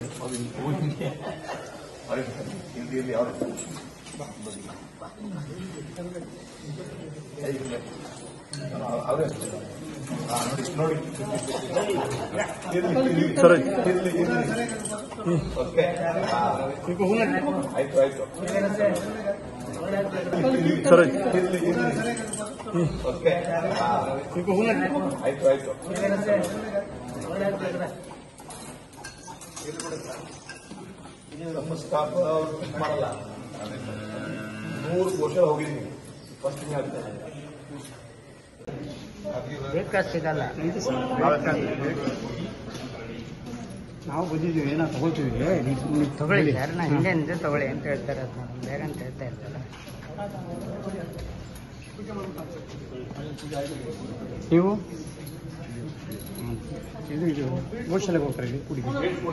ನಮ್ಮ ಸ್ಟಾಫ್ ಮಾಡಲ್ಲ 100 ವರ್ಷ ಹೋಗಿದ್ದೀನಿ ಫಸ್ಟ್ ಸಿಗಲ್ಲ ನಾವು ಬಂದಿದ್ದೀವಿ ಏನೋ ತಗೊಳ್ತೀವಿ ತಗೊಳ್ಳಿ ಯಾರನ್ನ ಹಿಂದೆ ತಗೊಳ್ಳಿ ಅಂತ ಹೇಳ್ತಾರೆ ಅದು ಬೇರೆ ಅಂತ ಹೇಳ್ತಾ ಇರ್ತಾರೆ ನೀವು ಇದು ಗೋಶಾಲೆಗೆ ಹೋಗ್ತಾರೆ ಇಲ್ಲಿ ಕುಡಿಗೆ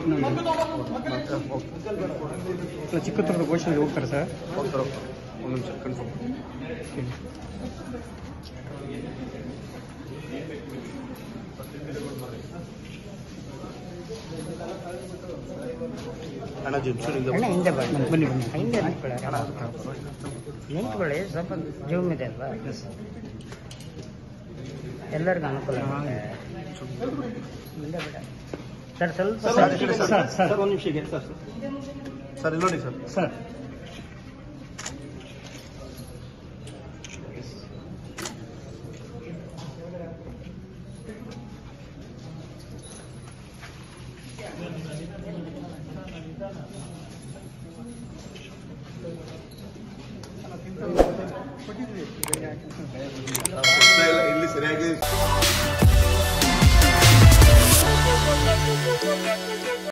ಚಿಕ್ಕತ್ತೂರು ಗೋಶಾಲೆಗೆ ಹೋಗ್ತಾರೆ ಸರ್ ಹೋಗ್ತಾರೆ ಒಂದು ನಿಮಿಷ ಕನ್ಫರ್ಮ್ ಅಣ್ಣ ಜಂಕ್ಷನ್ ಹಿಂದೆ ಬನ್ನಿ ಹಿಂದೆ ನಿಂತ್ಕೊಳ್ಳಿ ಸ್ವಲ್ಪ ಜೂಮ್ ಇದೆ ಅಲ್ವಾ ಎಲ್ಲರಿಗೂ ಅನುಕೂಲ ಹಿಂದೆ ಬಿಡ ಸರ್ ಸ್ವಲ್ಪ ಸರ್ ಒಂದು ನಿಮಿಷ ಇದೆ ಸರ್ ಸರ್ ಇಲ್ಲಿ ನೋಡಿ ಸರ್ ಇಲ್ಲಿ ಸರಿಯಾಗಿ